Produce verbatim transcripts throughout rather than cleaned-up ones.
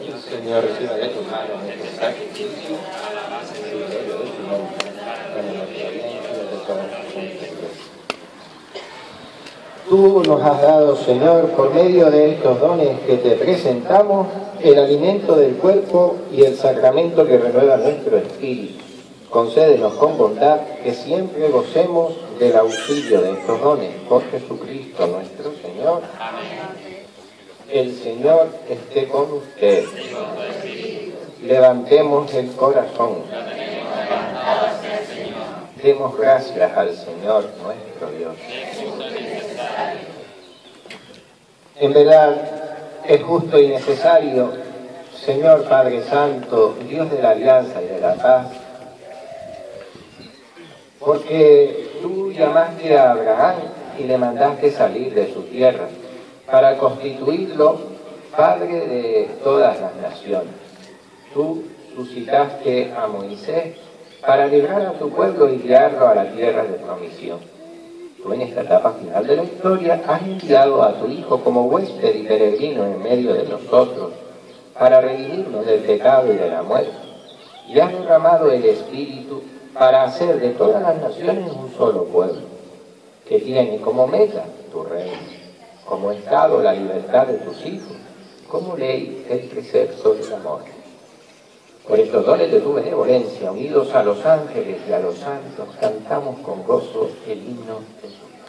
Señor, reciba de tu mano este sacrificio, y gloria de tu nombre, para nuestra bien y de todos nosotros. Tú nos has dado, Señor, por medio de estos dones que te presentamos, el alimento del cuerpo y el sacramento que renueva nuestro espíritu. Concédenos con bondad que siempre gocemos del auxilio de estos dones, por Jesucristo nuestro Señor. Amén. El Señor esté con ustedes. Levantemos el corazón. Demos gracias al Señor nuestro Dios. En verdad, es justo y necesario, Señor Padre Santo, Dios de la alianza y de la paz, porque tú llamaste a Abraham y le mandaste salir de su tierra para constituirlo padre de todas las naciones. Tú suscitaste a Moisés para librar a tu pueblo y guiarlo a la tierra de promisión. Tú en esta etapa final de la historia has enviado a tu Hijo como huésped y peregrino en medio de nosotros para redimirnos del pecado y de la muerte. Y has derramado el Espíritu para hacer de todas las naciones un solo pueblo, que tiene como meta tu reino, como estado la libertad de tus hijos, como ley el precepto del amor. Por estos dones de tu benevolencia, unidos a los ángeles y a los santos, cantamos con gozo el himno de su vida.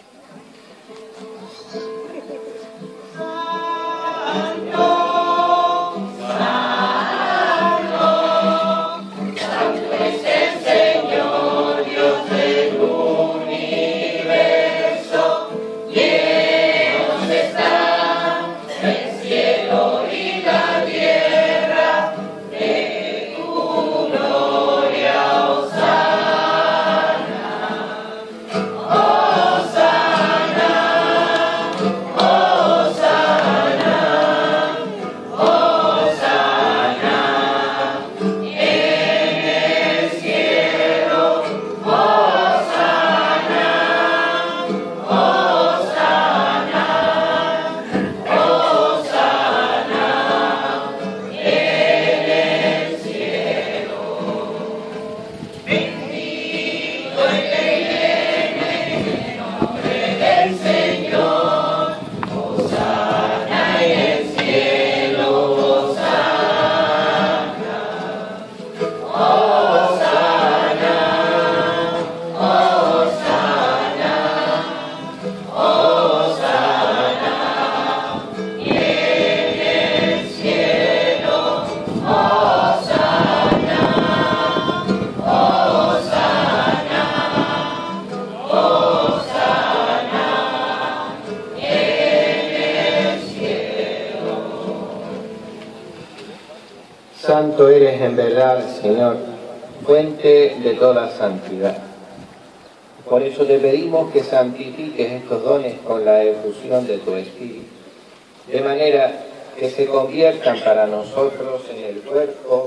Santo eres en verdad, Señor, fuente de toda santidad. Por eso te pedimos que santifiques estos dones con la efusión de tu Espíritu, de manera que se conviertan para nosotros en el cuerpo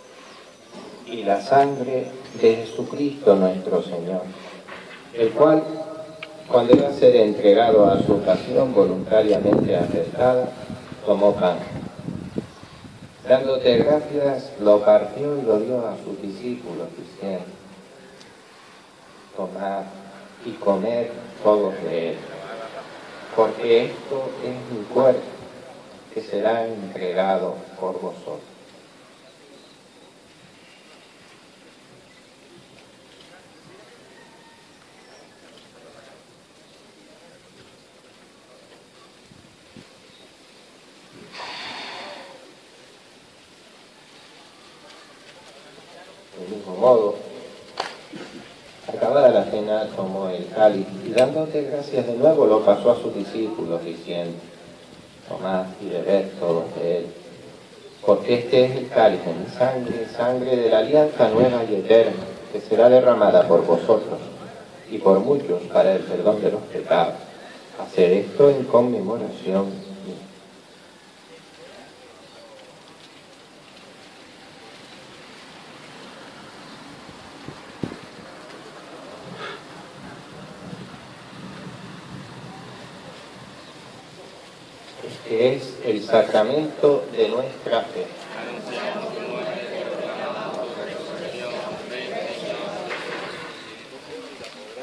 y la sangre de Jesucristo nuestro Señor, el cual, cuando iba a ser entregado a su pasión voluntariamente aceptada, tomó pan. Dándote gracias, lo partió y lo dio a sus discípulos, diciendo: tomad y comed todos de él, porque esto es mi cuerpo, que será entregado por vosotros. Del mismo modo, acabada la cena, tomó el cáliz y dándote gracias de nuevo lo pasó a sus discípulos, diciendo: tomad y bebed todos de él, porque este es el cáliz de mi sangre, sangre de la alianza nueva y eterna, que será derramada por vosotros y por muchos para el perdón de los pecados. Haced esto en conmemoración mía. Este es el sacramento de nuestra fe.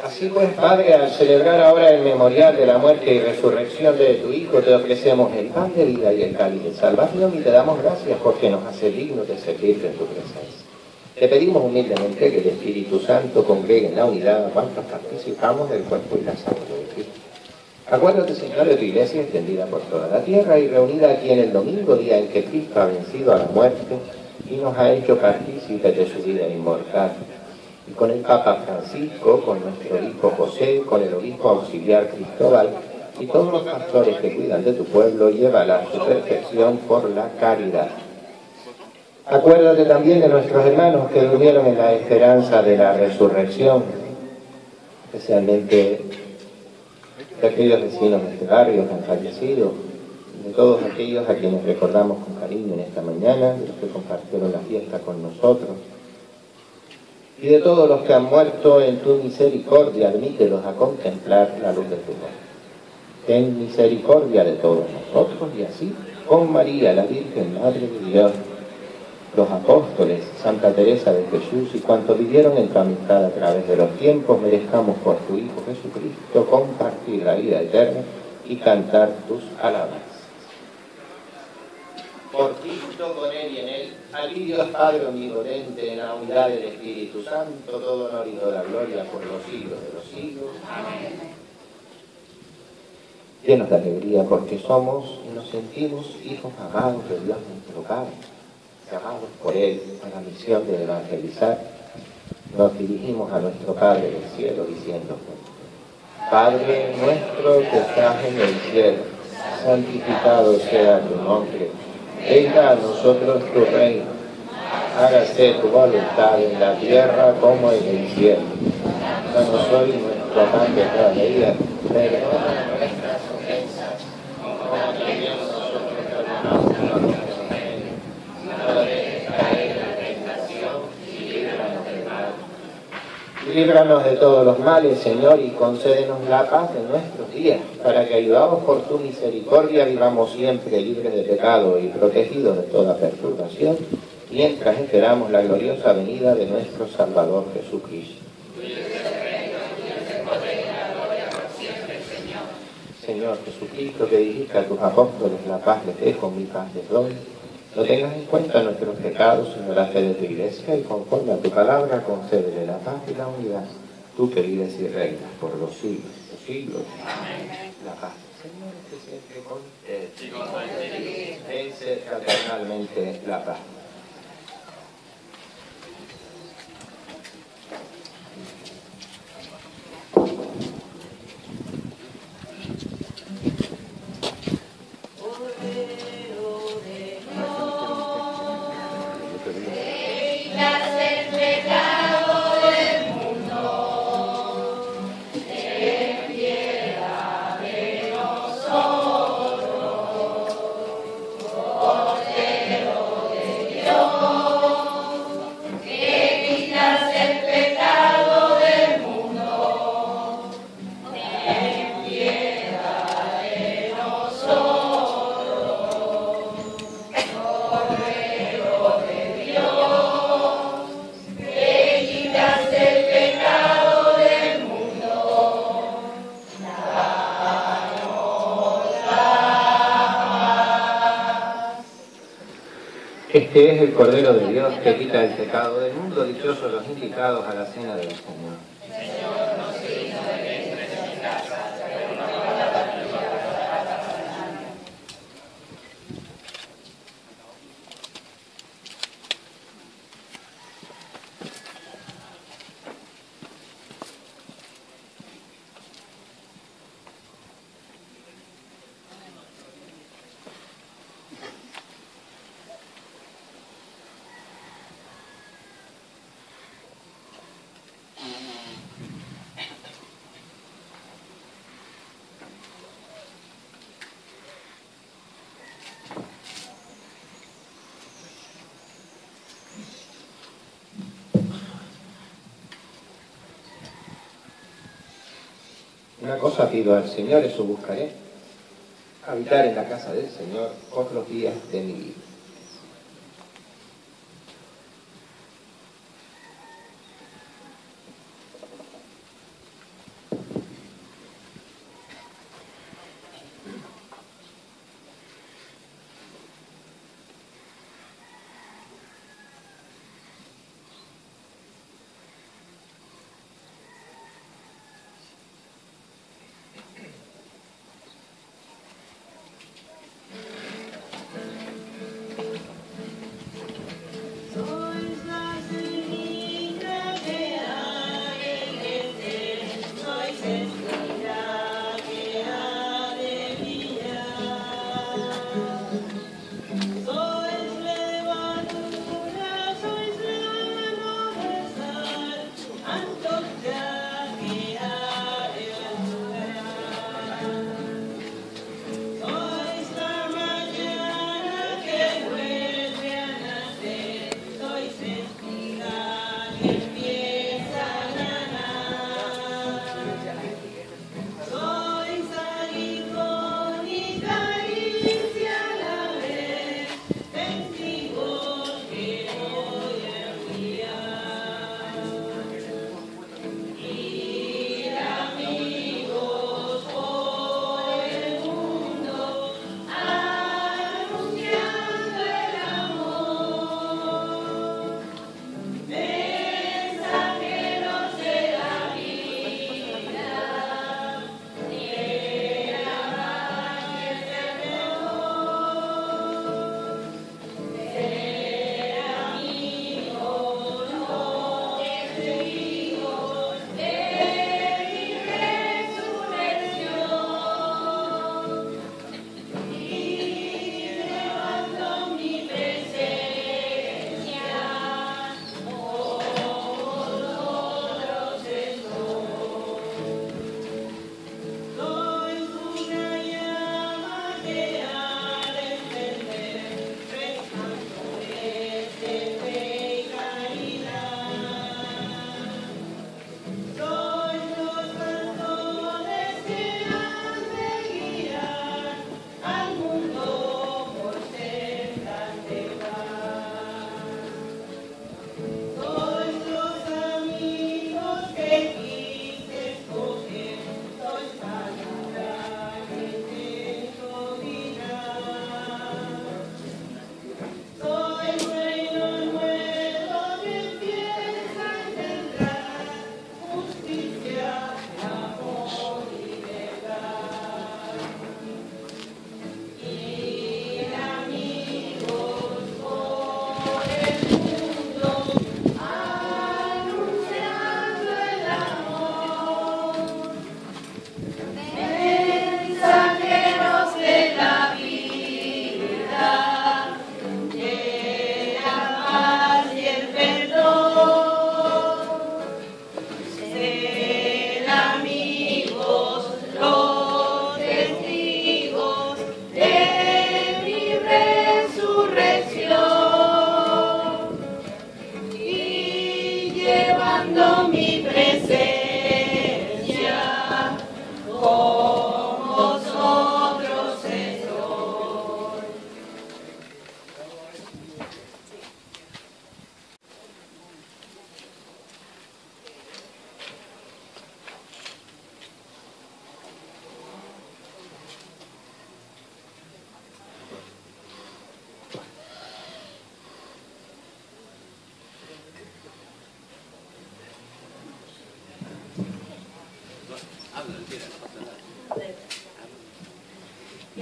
Así pues, Padre, al celebrar ahora el memorial de la muerte y resurrección de tu Hijo, te ofrecemos el pan de vida y el cáliz de salvación y te damos gracias porque nos hace dignos de servirte en tu presencia. Te pedimos humildemente que el Espíritu Santo congregue en la unidad a cuantos participamos del cuerpo y la sangre de Cristo. Acuérdate, Señor, de tu iglesia extendida por toda la tierra y reunida aquí en el domingo, día en que Cristo ha vencido a la muerte y nos ha hecho partícipes de su vida inmortal. Y con el Papa Francisco, con nuestro hijo José, con el obispo auxiliar Cristóbal y todos los pastores que cuidan de tu pueblo, llévala a su perfección por la caridad. Acuérdate también de nuestros hermanos que durmieron en la esperanza de la resurrección, especialmente de aquellos vecinos de este barrio que han fallecido, de todos aquellos a quienes recordamos con cariño en esta mañana, de los que compartieron la fiesta con nosotros, y de todos los que han muerto en tu misericordia, admítelos a contemplar la luz de tu amor. Ten misericordia de todos nosotros y así, con María, la Virgen Madre de Dios, los apóstoles, Santa Teresa de Jesús y cuantos vivieron en tu amistad a través de los tiempos, merezcamos por tu Hijo Jesucristo compartir la vida eterna y cantar tus alabanzas. Por Cristo, con Él y en Él, a ti Dios Padre omnipotente, en la unidad del Espíritu Santo, todo honor y toda gloria por los siglos de los siglos. Amén. Llenos de alegría porque somos y nos sentimos hijos amados de Dios nuestro Padre, llamados por Él a la misión de evangelizar, nos dirigimos a nuestro Padre del cielo diciendo: Padre nuestro que estás en el cielo, santificado sea tu nombre. Venga a nosotros tu reino, hágase tu voluntad en la tierra como en el cielo. Danos hoy nuestro pan de cada día, perdona nuestras ofensas, como también nosotros perdonamos a los que nos ofenden. No dejes caer en la tentación y líbranos del mal. Líbranos de todos los males, Señor, y concédenos la paz en nuestros días, para que, ayudados por tu misericordia, vivamos siempre libres de pecado y protegidos de toda perturbación, mientras esperamos la gloriosa venida de nuestro Salvador Jesucristo. Señor Jesucristo, que dijiste a tus apóstoles: la paz les dejo, mi paz les doy, no tengas en cuenta nuestros pecados, sino la fe de tu iglesia, y conforme a tu palabra, concédele la paz y la unidad, tú que vives y reinas por los siglos de los siglos. Amén. La paz del Señor esté siempre con ustedes. Vence fraternalmente la paz. Este es el Cordero de Dios que quita el pecado del mundo. Dichosos los invitados a la cena del Señor. Señor, no soy digno de que entres en mi casa, pero una palabra tuya bastará para mí. Una cosa pido al Señor, eso buscaré: habitar en la casa del Señor por los días de mi vida.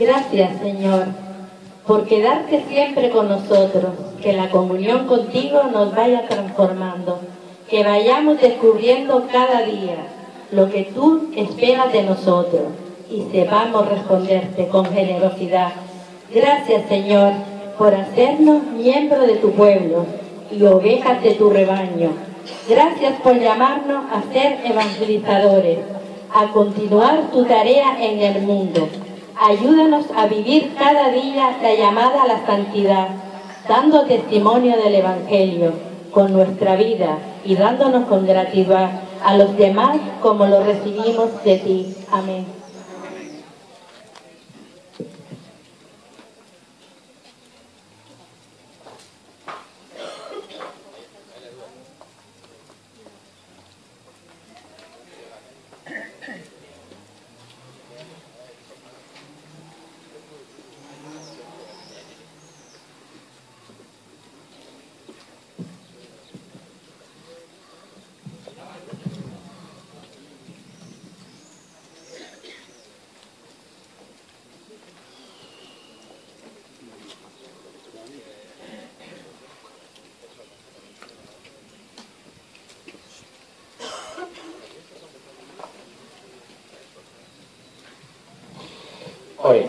Gracias, Señor, por quedarte siempre con nosotros, que la comunión contigo nos vaya transformando, que vayamos descubriendo cada día lo que tú esperas de nosotros y sepamos responderte con generosidad. Gracias, Señor, por hacernos miembros de tu pueblo y ovejas de tu rebaño. Gracias por llamarnos a ser evangelizadores, a continuar tu tarea en el mundo. Ayúdanos a vivir cada día la llamada a la santidad, dando testimonio del Evangelio con nuestra vida y dándonos con gratitud a los demás como lo recibimos de ti. Amén. Hoy,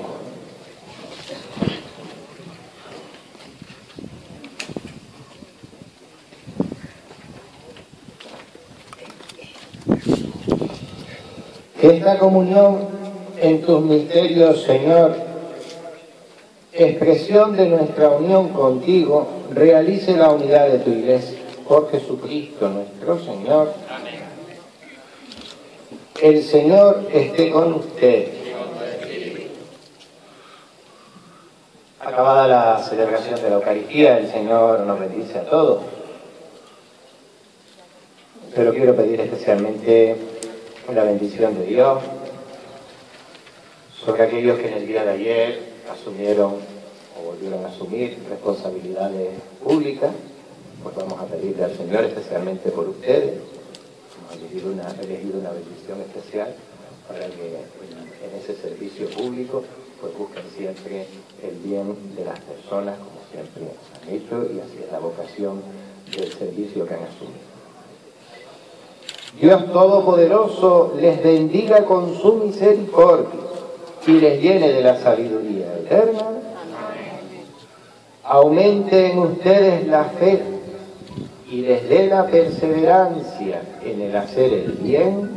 esta comunión en tus misterios, Señor, expresión de nuestra unión contigo, realice la unidad de tu Iglesia. Por Jesucristo nuestro Señor. Amén. El Señor esté con usted. Acabada la celebración de la Eucaristía, el Señor nos bendice a todos. Pero quiero pedir especialmente la bendición de Dios sobre aquellos que en el día de ayer asumieron o volvieron a asumir responsabilidades públicas. Pues vamos a pedirle al Señor especialmente por ustedes. Hemos elegido una, elegido una bendición especial para que en, en ese servicio público pues busquen siempre el bien de las personas, como siempre han hecho, y así es la vocación del servicio que han asumido. Dios Todopoderoso les bendiga con su misericordia y les llene de la sabiduría eterna. Aumente en ustedes la fe y les dé la perseverancia en el hacer el bien.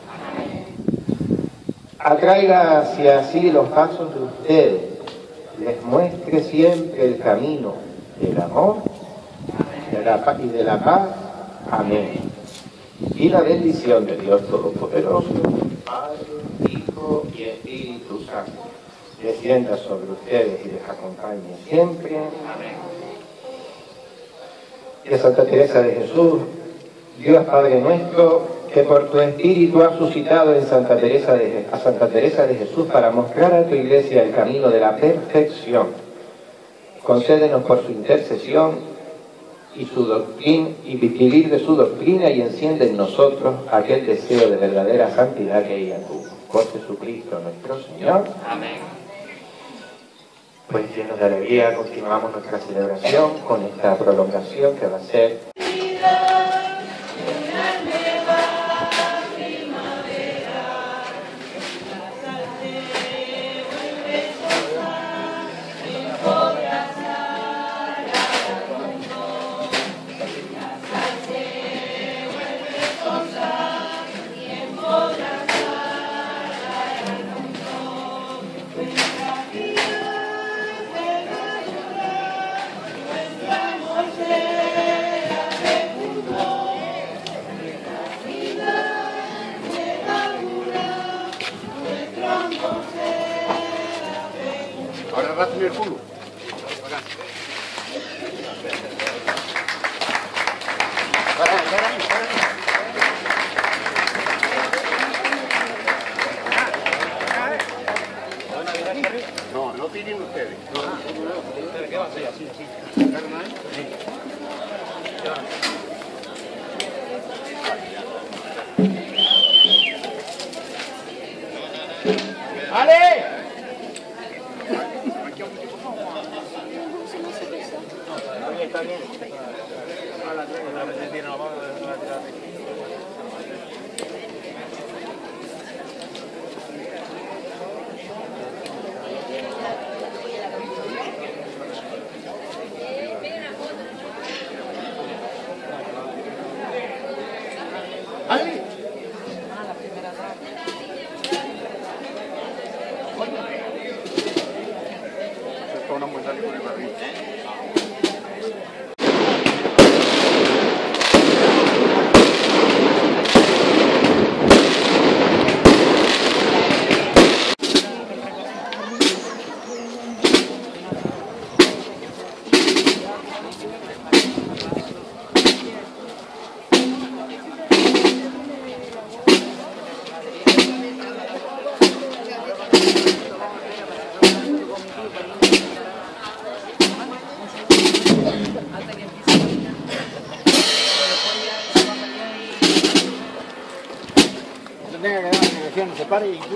Atraiga hacia sí los pasos de ustedes, les muestre siempre el camino del amor de la, y de la paz. Amén. Y la bendición de Dios Todopoderoso, Padre, Hijo y Espíritu Santo, descienda sobre ustedes y les acompañe siempre. Amén. De Santa Teresa de Jesús, Dios Padre nuestro, que por tu Espíritu has suscitado en Santa Teresa de, a Santa Teresa de Jesús para mostrar a tu Iglesia el camino de la perfección. Concédenos por su intercesión y su doctrina y vivir de su doctrina y enciende en nosotros aquel deseo de verdadera santidad que ella tuvo. Por Jesucristo nuestro Señor. Amén. Pues llenos de alegría continuamos nuestra celebración con esta prolongación que va a ser el culo. No, no tienen ustedes. ¿Qué va a hacer? Así, así. ¡Ale! Está bien. ¡Ay! Esto es una muestra de poner para arriba. Tenga que dar la negación, se pare y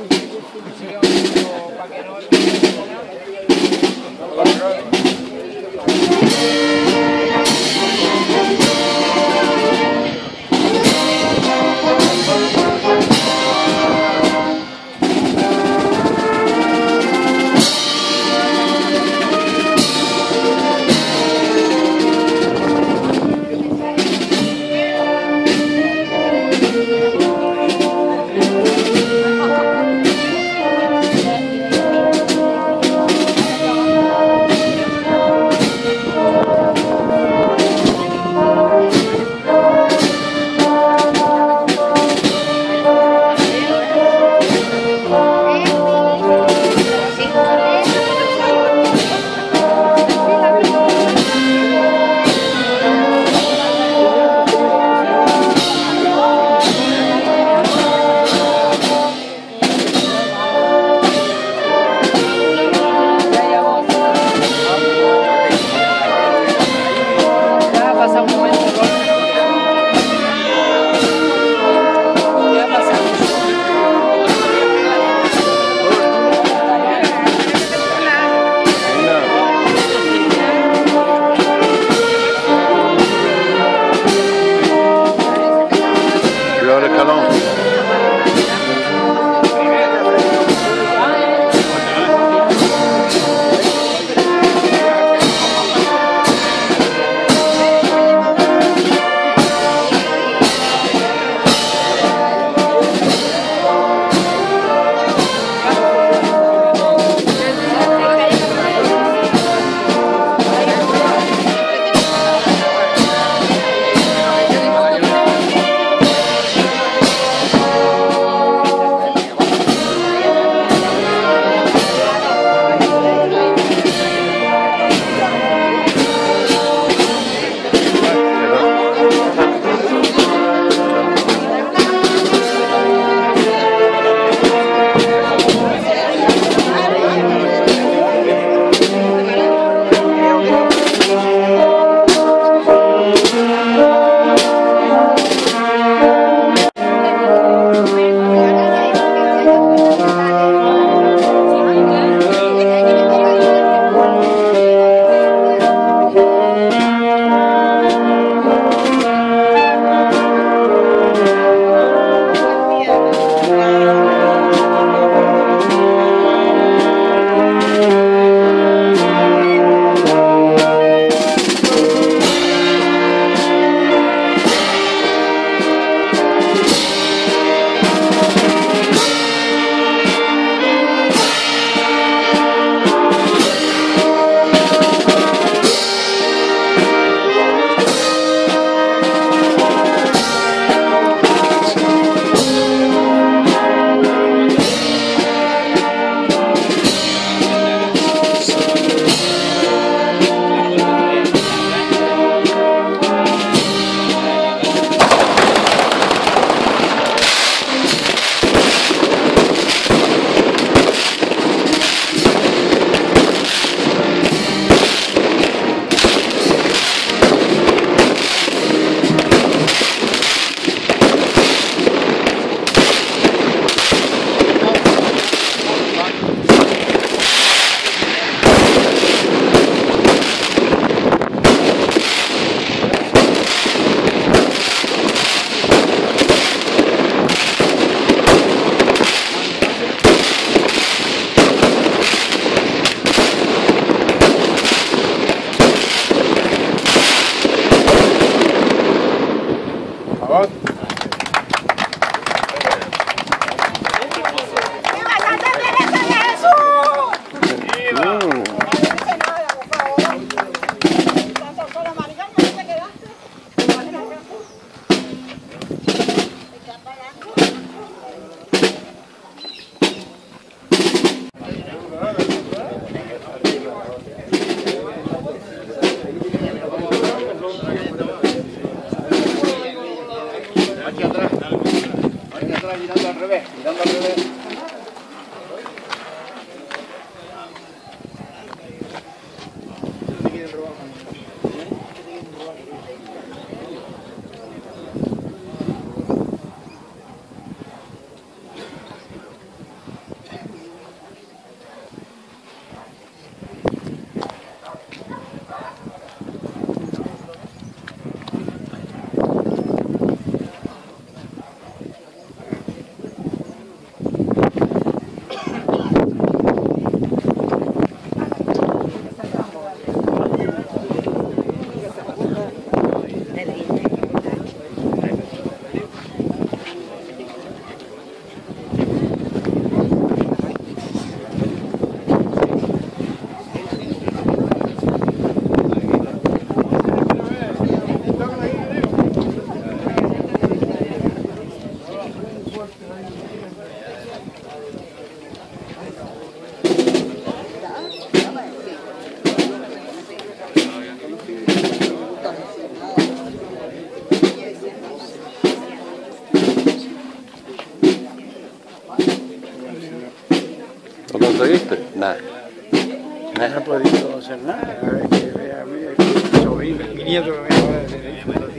Nada. No he podido hacer nada. A ver que vea a mi sobrino, mi nieto que me acaba de decir.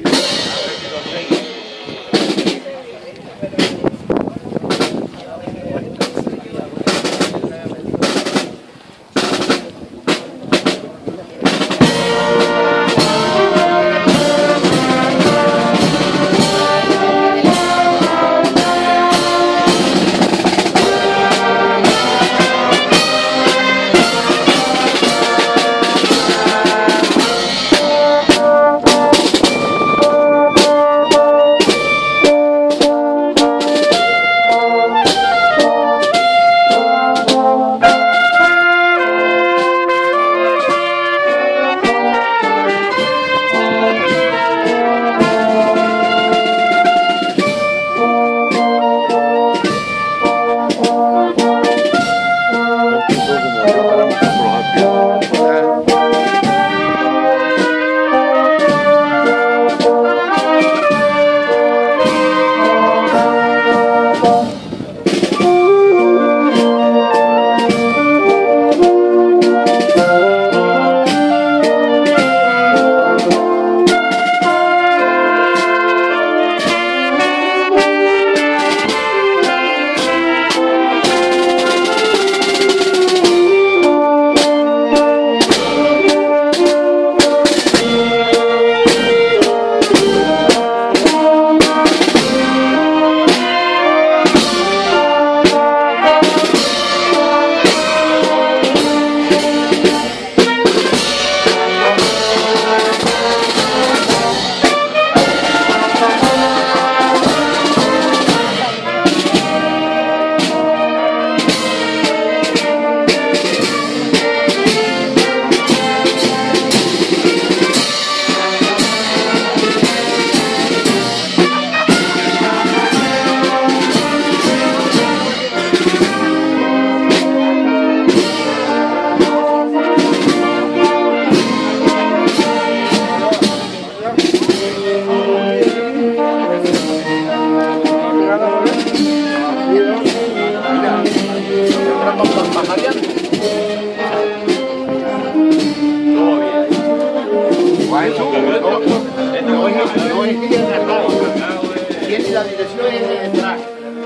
Tiene la dirección en detrás.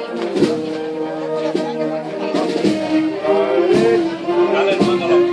Dale el mando a la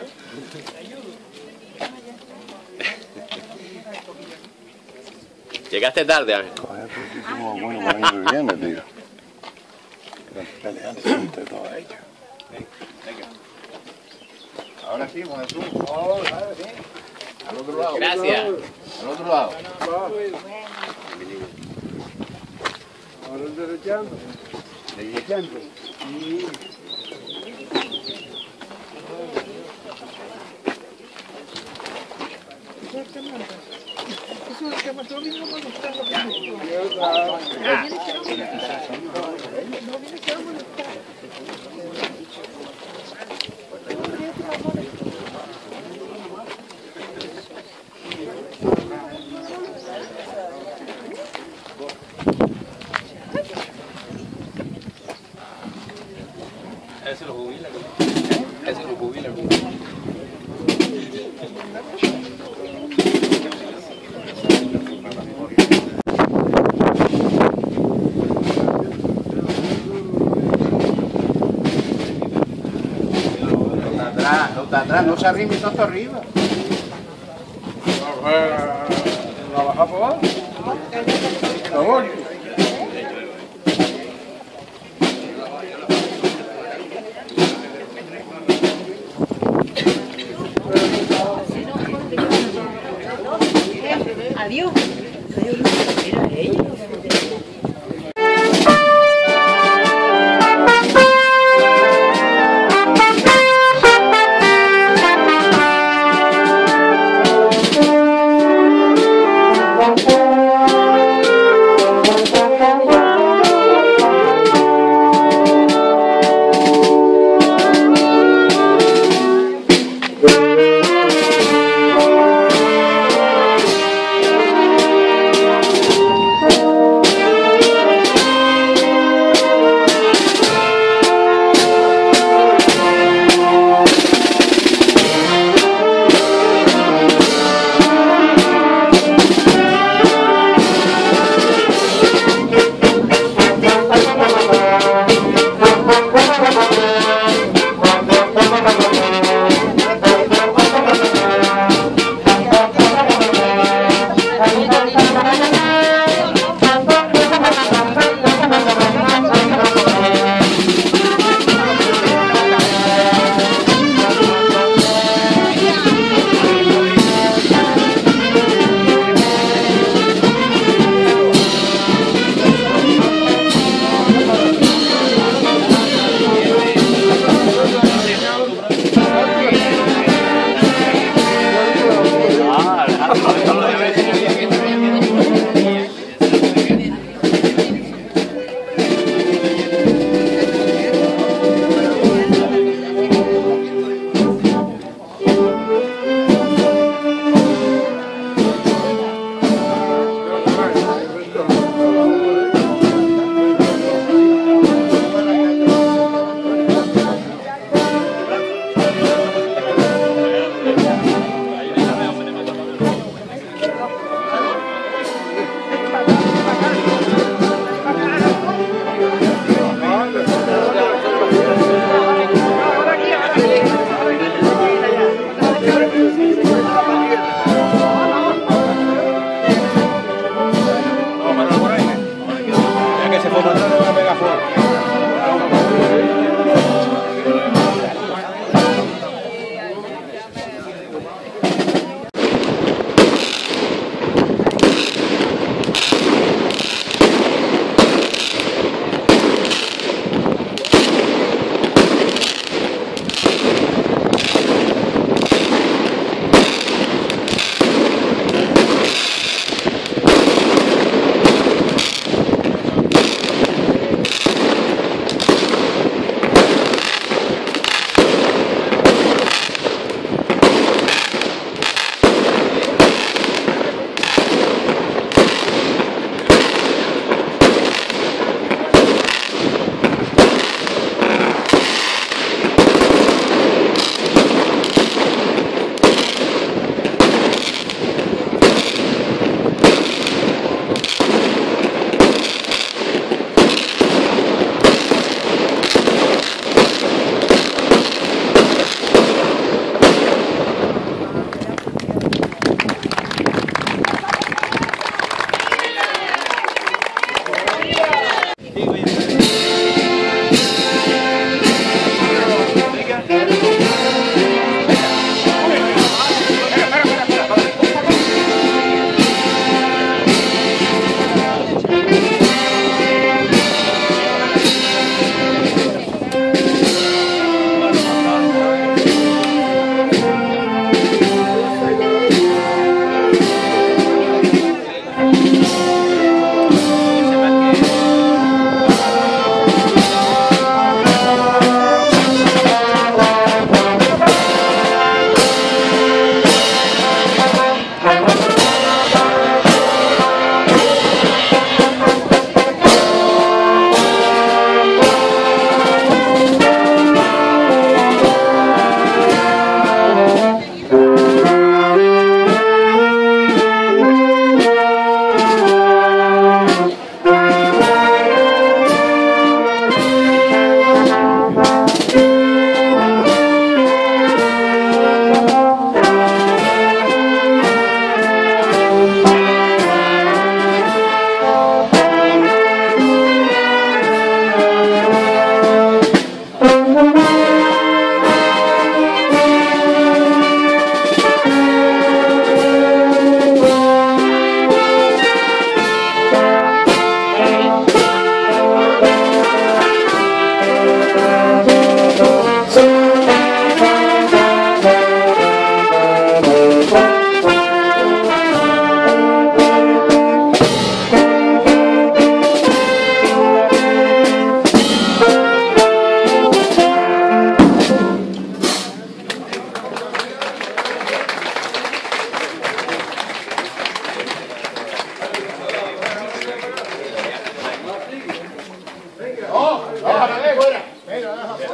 Llegaste tarde, Ángel. Coger como bueno para el año que viene, tío. Entre todo ello. Ahora sí, con el zoom. Oh, ¿sabes? Sí. Al otro lado. Gracias. Al otro lado. Ahora derechando. Derechando. Sí. Eso es lo que más lo mismo me gusta. No viene que a molestar. Ese lo jubila. Ese lo jubila. No está atrás, no se arrime todo arriba. ¿La baja por abajo? Por favor. Adiós. Thank you.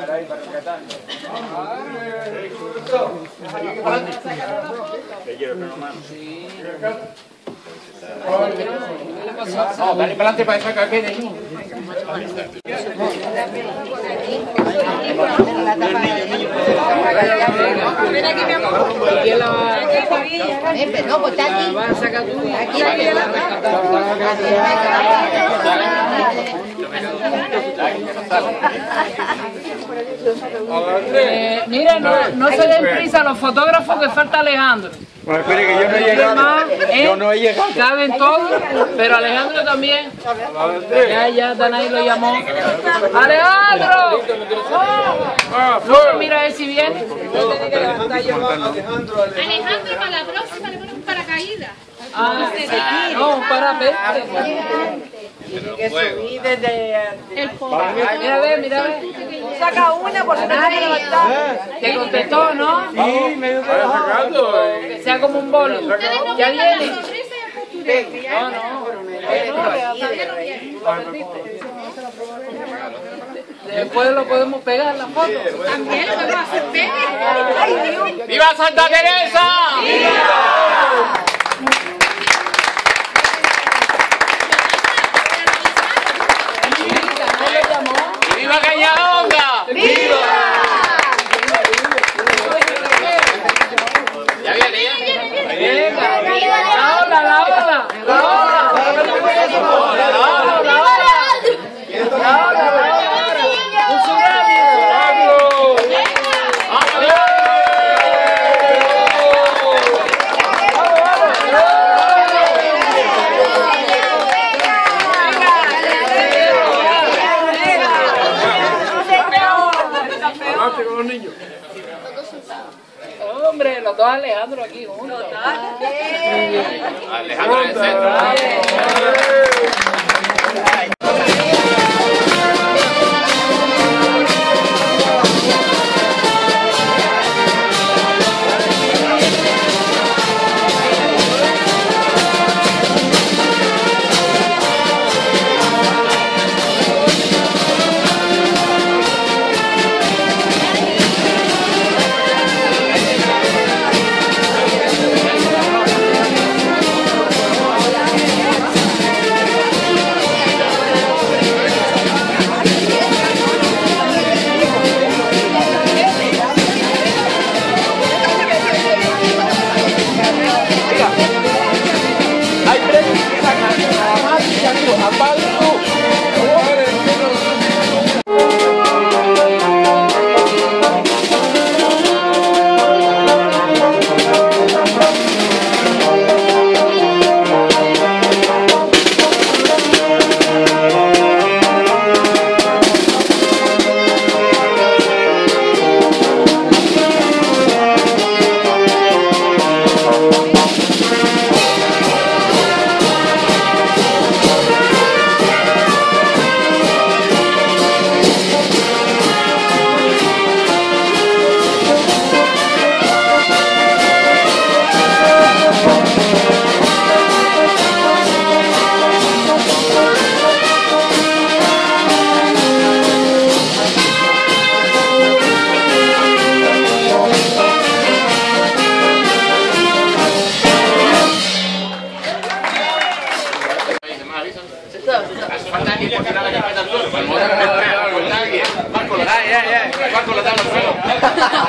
No, dale para adelante para esa caqueta. Ven aquí, mi amor. No, pues está aquí. Vas a sacar tú. Aquí, aquí. Eh, mira, no, no se den prisa los fotógrafos que falta Alejandro. Bueno, espere que yo no he llegado. Más, ¿eh? Yo no he llegado. Caben todos, pero Alejandro también. Ya, ya, Danay lo llamó. ¡Alejandro! No, mira a ver si viene. Alejandro, para la próxima le ponemos un paracaídas. Ah, no, un parapente. Tiene que subir desde... El pobre. Mira a ver, mira a ver. Saca una por si te quiere levantar. Te contestó, ¿no? Sí, me dio sacando. Que sea como un bolo. Ya viene. No, no. Después lo podemos pegar en la foto. También lo podemos hacer pegue. ¡Viva Santa Teresa! ¡Viva Cañadonga! ¡Viva! ¿Ya viene ya? Venga, la ola, la ola. La ola. Hombre, los dos Alejandro aquí juntos. Alejandro en el centro. Marco, la tabla al suelo.